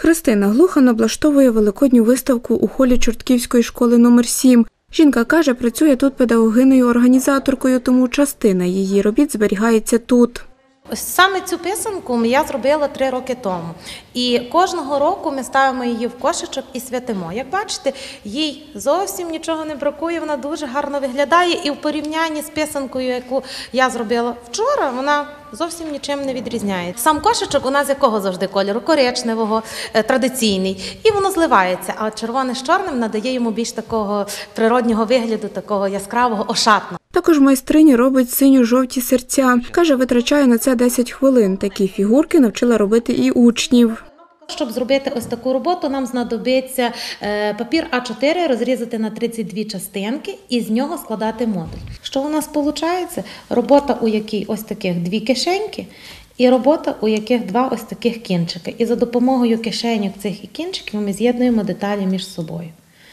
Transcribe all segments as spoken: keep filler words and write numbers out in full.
Христина Глухан облаштовує великодню виставку у холі Чортківської школи номер сім. Жінка каже, працює тут педагогинею-організаторкою, тому частина її робіт зберігається тут. Ось саме цю писанку я зробила три роки тому. І кожного року ми ставимо її в кошечок і святимо. Як бачите, їй зовсім нічого не бракує, вона дуже гарно виглядає. І в порівнянні з писанкою, яку я зробила вчора, вона зовсім нічим не відрізняється. Сам кошечок у нас якого завжди кольору? Коричневого, традиційний. І воно зливається, а червоне з чорним надає йому більш такого природнього вигляду, такого яскравого, ошатного. Також майстриня робить синьо-жовті серця. Каже, витрачає на це десять хвилин. Такі фігурки навчила робити і учнів. Щоб зробити ось таку роботу, нам знадобиться папір а чотири розрізати на тридцять дві частинки і з нього складати модуль. Що у нас виходить? Робота, у якій ось таких дві кишеньки, і робота, у яких два ось таких кінчики. І за допомогою кишеньок цих і кінчиків ми з'єднуємо деталі між собою.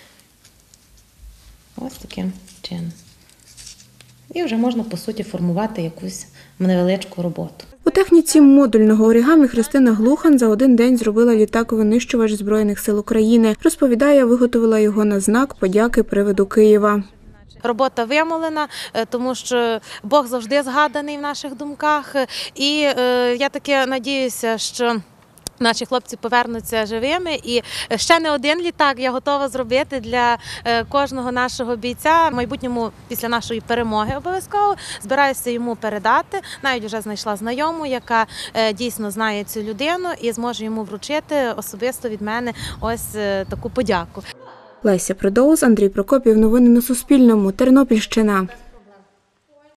Ось таким чином. І вже можна, по суті, формувати якусь невеличку роботу. У техніці модульного оригамі Христина Глухан за один день зробила літак-винищувач Збройних сил України. Розповідає, виготовила його на знак подяки привиду Києва. Робота вимолена, тому що Бог завжди згаданий в наших думках. І я таки надіюся, що наші хлопці повернуться живими. І ще не один літак я готова зробити для кожного нашого бійця. В майбутньому, після нашої перемоги обов'язково, збираюся йому передати. Навіть вже знайшла знайому, яка дійсно знає цю людину і зможе йому вручити особисто від мене ось таку подяку. Леся Придоус, Андрій Прокопів. Новини на Суспільному. Тернопільщина.